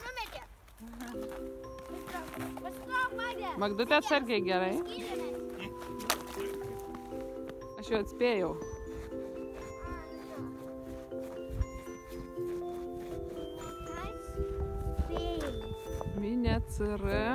numetė. Pasitrauk, Magdė. Magdutė atsargiai gerai. Aš jau atspėjau. Miniatyra.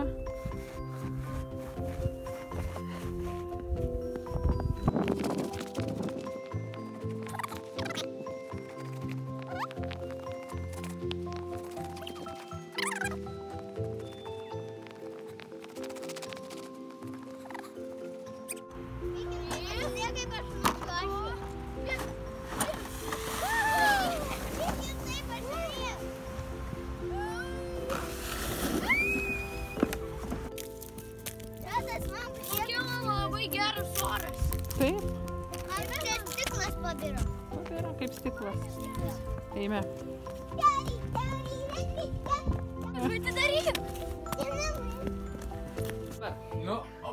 Taip. Čia stiklas pabiro. Pabiro kaip stiklas. Eime. Atidaryk. Jo.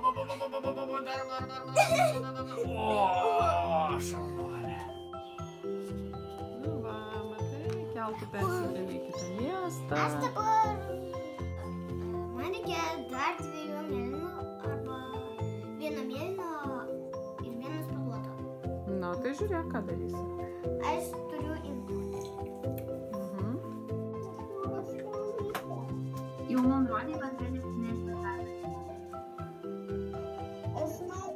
O, šalmonė. Nu va, matai, keltų persikėlė į kitą miestą. Aš dabar... Man reikia dar 2 mėlynų arba 1 mėlyno ir 1 spalvoto. Nu, tai žiūrėk, ką darysi. Aš turiu imti. Jau mums rodė, kad yra 7 metai. Aš žinau.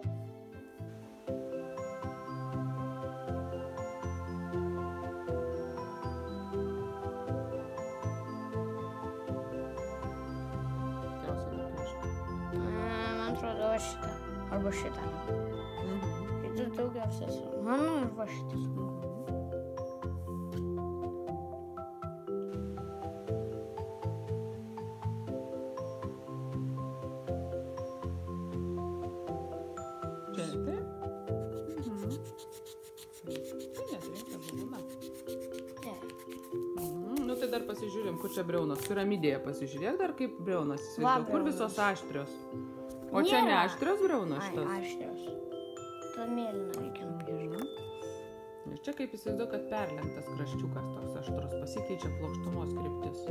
Man atrodo šitą. Arba šitą. Tai daugiausias. Mano ir va šitas. Čia, taip? Tai neturėtų būna. Nu, tai dar pasižiūrėm, kur čia briaunos. Piramidėje pasižiūrėk dar kaip briaunos. Kur visos aštrios. O čia ne aštrios briaunos šitas? Aštrios. Ta mėlyna reikia nupiešti. Ir čia kaip įsivaizduoju, kad perlenktas kraščiukas toks aštrus. Pasikeičia plokštumos kryptis.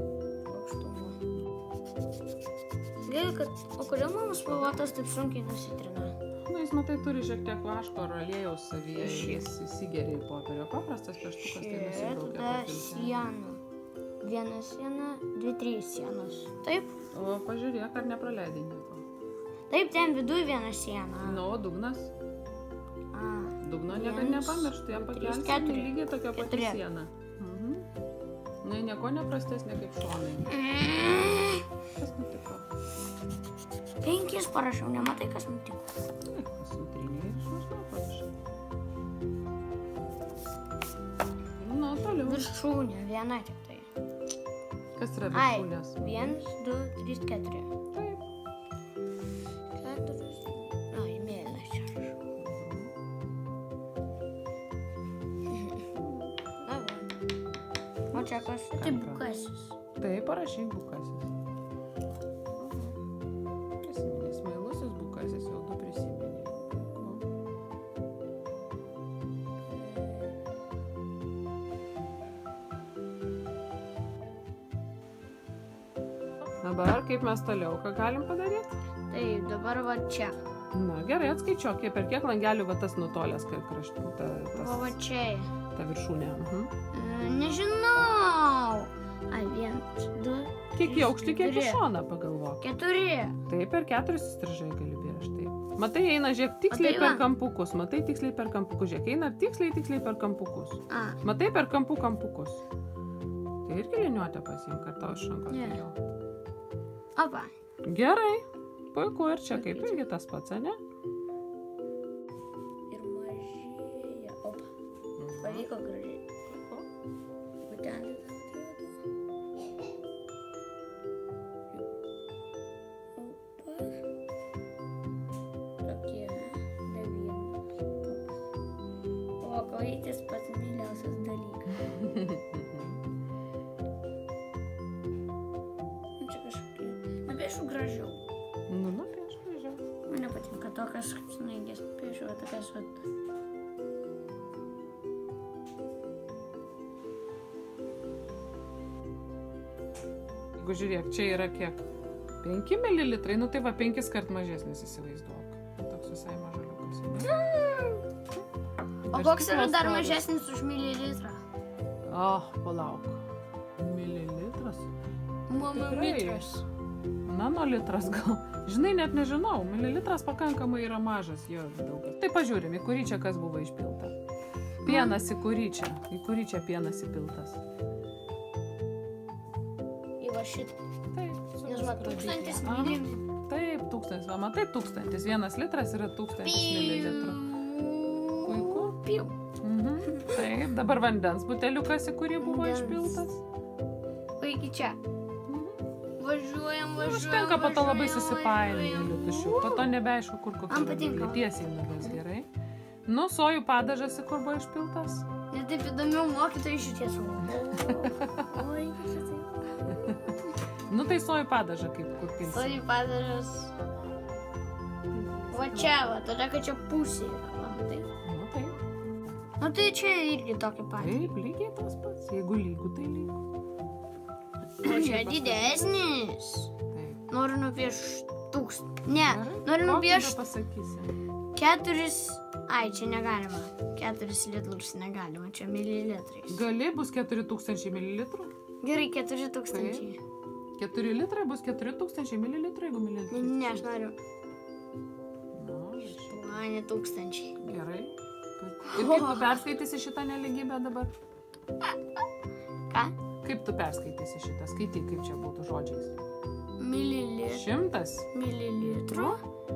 Gerai, kad... O kodėl mano spalvotas taip sunkiai nusitrina? Nu, jis, matai, turi šiek tiek vaško ar aliejaus savyje. Jis įsigeria į popierių. Paprastas pieštukas tai nusibraukia. Tada siena. 1 siena, 2-3 sienos. Taip? O pažiūrėk, ar nepraleidai nieko. Taip, ten viduje 1 siena. Nu, o dugnas? Dugno niekada nepamirštų, jam pakelsi lygiai tokia pati siena. Nu, nieko neprastesnė kaip šonai. Kas nutiko? 5 parašiau, nematai, kas nutiko. Kas nutrynė ir išmažinau parašai. Nu, toliau. Viršūnė, 1 tik tai. Kas yra viršūnės? 1, 2, 3, 4. Taip. 4. Ai, mėlynas čia rašau. O čia kas? Tai bukasis. Taip, parašyk bukasis. Prisiminė, smailusis bukasis, jau 2 prisiminė. Dabar kaip mes toliau, ką galim padaryti? Taip, dabar va čia. Na, gerai, atskaičiuok, per kiek langelių va tas nutolęs kraštų, Va čia. ta viršūnė. Nežinau. Ai, 1, 2, Kiek į aukštį, kiek į šoną pagalvok. 4. Taip, per 4 įstrižai gali piešti. Matai, eina, žiūrėk, tiksliai per kampukus. Matai, tiksliai per kampukus. Žiūrėk, eina tiksliai per kampukus. Matai, per kampukus. Tai irgi liniuotę pasiimk, kad tau iš rankos geriau. Opa. Gerai. Puiku, ir čia kaip irgi tas pats, ne? Ir mažėja. Opa. Pavyko gražiai. Būtent. Opa. Tokie. O kojytis pats myliausias dalykas. Čia kažkaip. Nupiešiu gražiau. Nu, pieš gražiau. Man nepatinka tokias kaip snaigės. Piešiu tokias vat. jeigu žiūrėk, čia yra kiek? 5 mililitrai, nu tai va 5 kart mažesnis įsivaizduok. Toks visai mažaliukas. O koks yra dar mažesnis už mililitrą? Palauk. Mililitras? Mamilitras. Nanolitras gal. Žinai, net nežinau. Mililitras pakankamai yra mažas, jo daug. Tai pažiūrim, į kurį čia kas buvo išpilta. Pienas į kurį čia. Į kurį čia pienas įpiltas. Į va šitą. Taip. Nes va 1000 mililitrų. Taip, 1000. Va, matai, 1000. 1 litras yra 1000 mililitrų. Puiku. Piu. Taip, dabar vandens buteliukas, į kurį buvo išpiltas. O iki čia. Važiuojam. Užtenka, po to labai susipainioja tušiu. Po to nebeaišku, kur kokia. Man patinka. Tiesiai nugas gerai. Nu, sojų padažas, į kur buvo išpiltas. Net taip įdomiau mokytojai šitie savo. Oi, Nu, tai sojų padažą kaip kur pilsi. sojų padažas. Va čia, va, tada, kad čia pusė yra. Matai? Nu, taip. Nu tai čia irgi tokį patį. Taip, lygiai tas pats. Jeigu lygu, tai lygu. O čia didesnis. Taip. Noriu nupiešti 1000. Ne, Gerai. noriu Kokį nupiešti pasakysi? 4. Ai, čia negalima. 4 litrus negalima, čia mililitrais. Gali bus 4000 mililitrų. Gerai, 4000. 4 litrai bus 4000 mililitrų, jeigu mililitrai. Ne, aš noriu. Nu, 8000. gerai. Ir kaip tu perskaitysi šitą neligybę dabar? Ką? Kaip tu perskaitysi šitą? Skaityk, kaip čia būtų žodžiais. Mililitrų. 100 Mililitrų.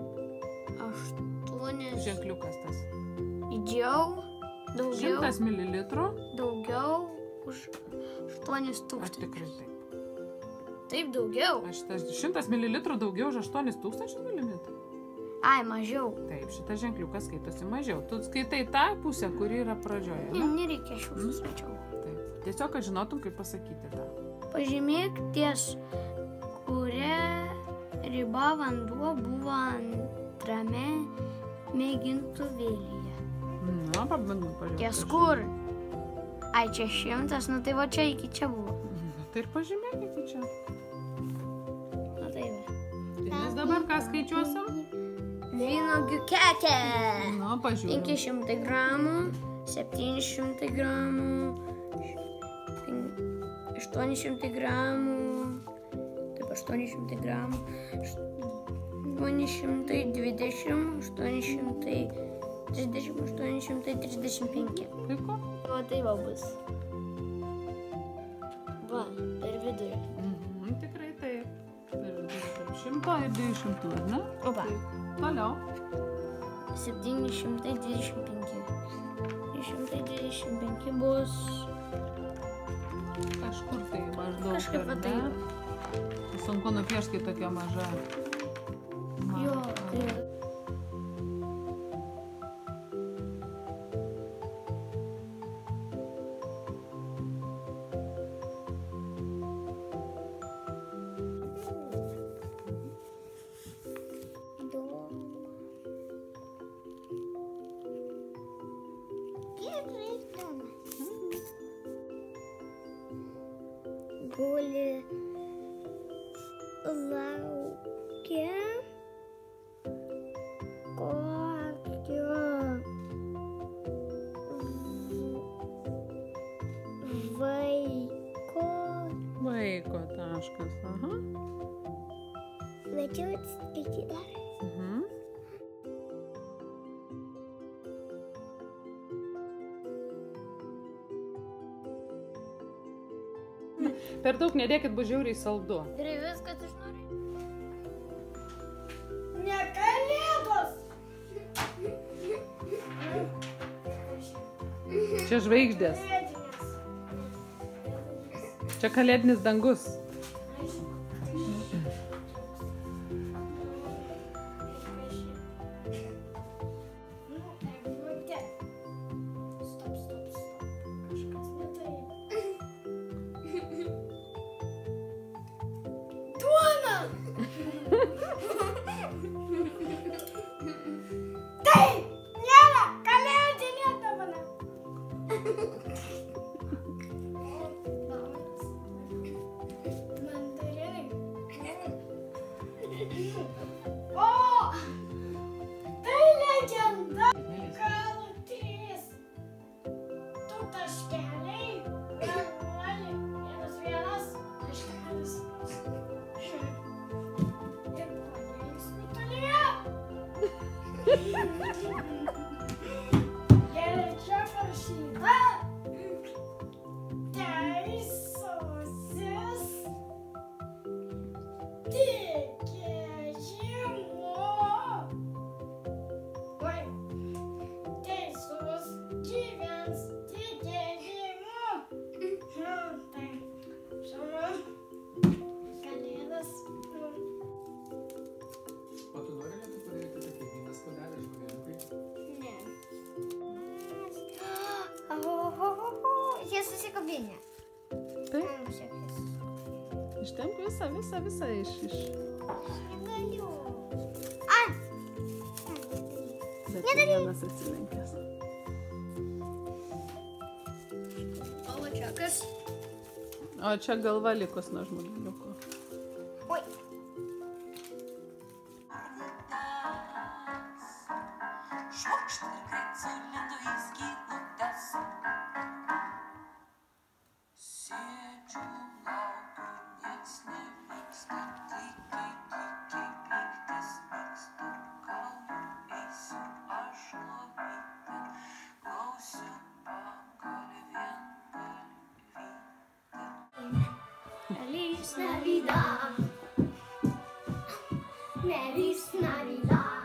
8. ženkliukas tas. Įdėjau. Daugiau. 100 mililitrų. Daugiau už Aš 8000. tikrai taip. Taip, daugiau. 100 mililitrų daugiau už 8000 mililitrų. Ai, mažiau. Taip, šitas ženkliukas skaitosi mažiau. Tu skaitai tą pusę, kuri yra pradžioje. Ne, nereikia šių suskaičiau. Taip. Tiesiog, kad žinotum, kaip pasakyti tą. Pažymėk ties, kuria riba vanduo buvo antrame mėgintuvėlyje. Na, pabandom pažiūrėti. Ties kur? Ai, čia 100, nu tai va čia iki čia buvo. Na, tai ir pažymėk iki čia. Na tai va. Mes dabar ką skaičiuosim? Vynuogių kekė. Na, pažiūrėm. 500 gramų, 700 gramų, 800 gramų, taip 800 gramų, 820, 830, 835. Puiku. O tai va bus. Va, per vidurį. Tikrai taip. Tarp 100 ir 200, ne? O va, Toliau. 725. 725 bus Kažkur tai maždaug. kažkaip va ar tai. ne? Sunku nupiešti, kai tokia maža. Jo, tai guli laukia kokio vaiko. Vaiko taškas, aha. Verčiau atskaityti dar. Per daug nedėkit, bus žiauriai saldu. Gerai, viskas aš noriu. Ne kalėdos. Čia žvaigždės. Čia kalėdinis dangus. Stop. Kažkas ne taip. Duona. Tai nėra kalėdinė dovana. Gerai, čia parašyta. Teisusis tikėjimo. Oi, teisus gyvens tikėjimu. Tai, žinoma, kalėdas. O tu nori lietu padaryti taip, kaip vynas padarė žmonėm? Ne. Jie susikabinė. Taip, ištemp visą iš. Negaliu. Ai! Bet vienas atsilenkęs. O čia kas? O čia galva likus nuo žmogeliuko. Oi. Švokšt ir greit sulindo į skylutes. Sėdžiu, laukiu, nieks nevyksta, tykiai pyktis vyksta. Gal eisiu aš lovyti, klausiu pagalvien galvyti. Feliz Navidad. Feliz Navidad.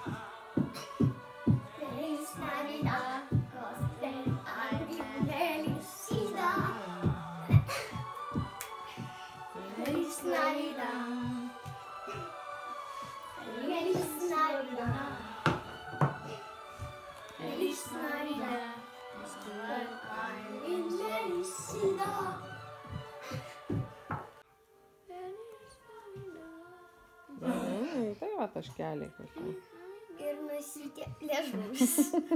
Feliz Navidad. Gospel album felicidad. Feliz Navidad. Feliz Navidad. Feliz Navidad. Gospel album felicidad. Tai va taškeliai kokie. Ir nasytė liežuvis.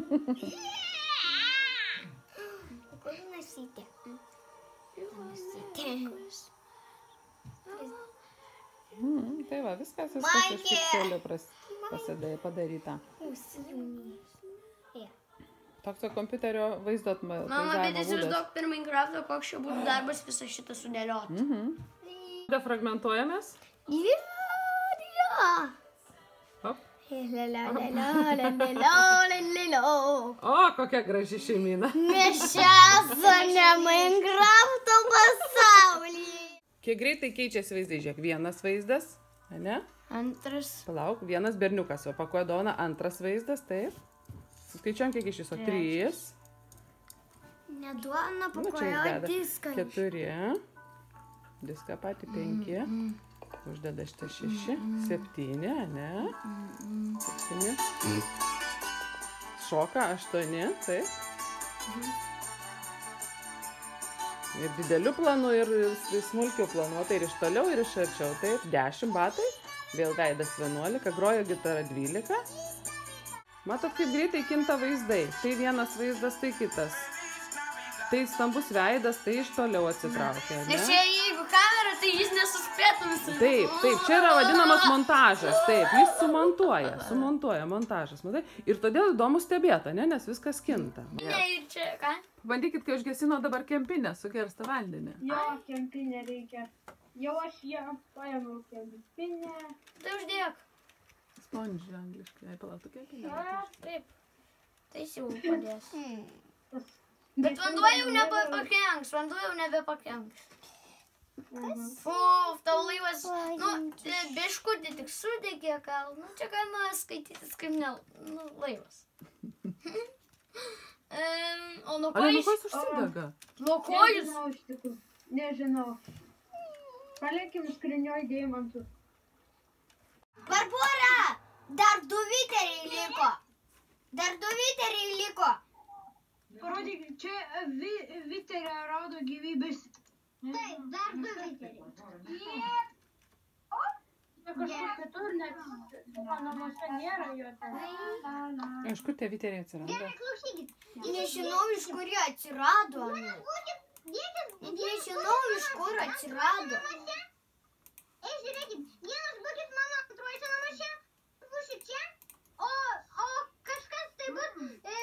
Kur nasytė? Nasytė. Tai va, viskas iš Maikė! pikselių padaryta. Užsijungė. Toks kompiuterio vaizdo Mama, bet atvaizdavimo būdas. įsivaizduok per Minecraftą, koks čia būtų darbas visą šitą sudėlioti. Defragmentuojamės. Hop. O, kokia graži šeimyna. Mes čia esame Minecrafto pasaulyje. Kiek greitai keičiasi vaizdai, žiūrėk, vienas vaizdas, ne? Antras. Palauk, vienas berniukas, o pakuoja dovana, antras vaizdas, taip. Suskaičiuojam, kiek iš viso, 3. Neduona Nu, čia jis pakojo deda diską. 4. Diską patį 5. Uždeda šitą 6. 7, ne? 7. Šoka 8, taip. Ir didelių planų, ir smulkių planų, tai ir iš toliau, ir iš arčiau, taip. 10 batai, vėl veidas 11, grojo gitara 12. Matot, kaip greitai kinta vaizdai. Tai vienas vaizdas, tai kitas. Tai stambus veidas, tai iš toliau atsitraukia, ne? Nes čia jeigu kamera, tai jis nesuspėtų visų. Taip, čia yra vadinamas montažas, taip, jis sumontuoja montažas, matai? Ir todėl įdomu stebėta, ne, nes viskas kinta. Ne, ir čia ką? Bandykit, kai užgesino dabar kempinę, sugerstą vandenį. Jo, kempinė reikia. Jau aš ją paėmiau kempinę. Tai uždėk. Sponžį angliškai, jei palautų kempinę. Taip. Tai jau padės. Bet vanduo jau nebepakenks, Fuf, tau laivas, biškutį tik sudegė, gal, čia galima skaitytis kaip laivas. O nuo ko Ale, nu jis? kas užsidega? Nuo ko jis? Nežinau iš tikrųjų. Nežinau. Palikim skrynioj deimantų. Barbora, dar 2 viteriai liko. Parodyk, čia viterė rodo gyvybės. Taip, dar 2 viteriai. Kažkur kitur, net mano namuose nėra jo ten. Iš kur tie viteriai atsiranda? Klausykit, nežinau, iš kur jie atsirado. Nežinau, iš kur atsirado. Žiūrėkit, vienas būkit mano antrojuose namuose, būsit čia, o kažkas tai bus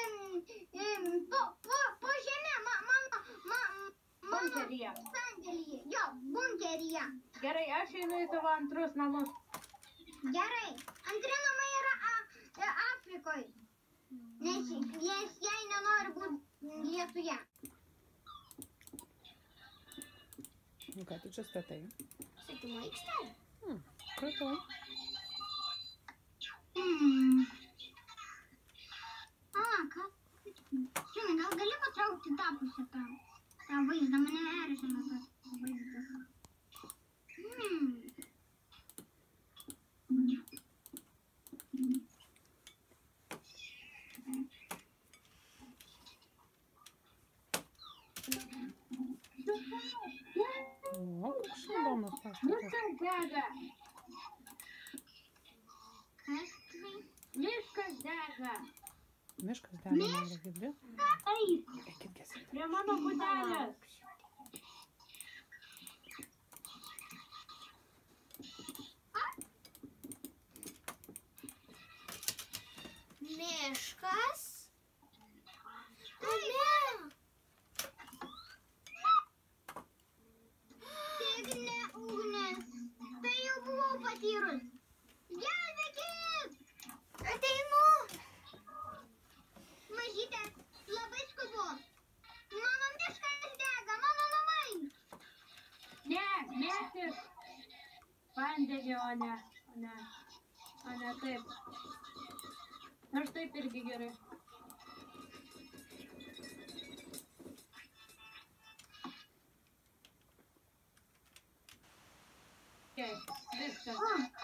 po žemė, mano sandėlyje, jo, bunkeryje. Gerai, aš einu į tavo antrus namus. Gerai, antri namai yra Afrikoje. Nes jai nenori būti Lietuje. Ką tu čia statai? Sakymo aikštelė. Pratau. Ką? Žinai, gal gali patraukti tą pusę tą vaizdą, mane erzina tas vaizdas. O, koks įdomus pastatas. Viskas dega. Kas tai? Miškas dega. Miškas dega, man girdi. Taip. Eikit gesinti. Prie mano būdelės. Miškas? Ne. Tigne ugnis. Tai jau buvau patyrus. Gelbėkit! Ateinu. Mažytė, labai skubu. Mano miškas dega, mano namai. Ne, mėtis. Vandeniu, o ne taip. Nors taip irgi gerai. Okay, viskas.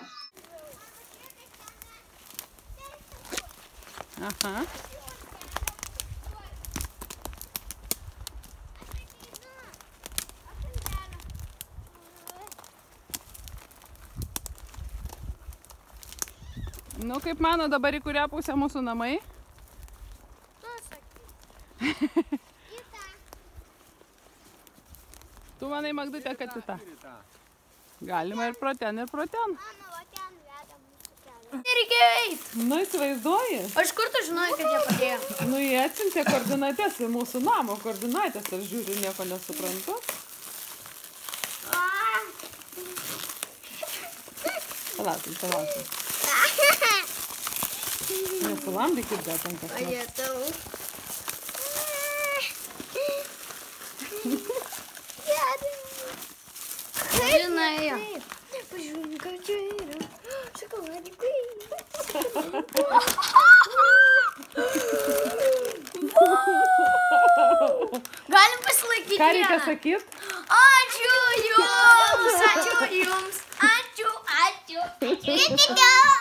Aha. Nu, kaip mano dabar į kurią pusę mūsų namai? Tu manai, Magdutė, kad į tą? Galima ir pro ten, ir pro ten. Mama, va ten veda mūsų kelią. Nereikėjo eiti. Nu, įsivaizduoji? O iš kur tu žinojai, kad jie padėjo? Nu, jie atsiuntė koordinates į mūsų namo koordinatės, aš žiūriu, nieko nesuprantu. Palaukim. Nesulamdykit, gal ten kas nors. Ajetau. Žinai. Pažiūrėjau, ką čia yra. Šokoladikai. Galim pasilaikyti Ką reikia vieną. sakyt? Ačiū jums. Ačiū jums. Ačiū. Iki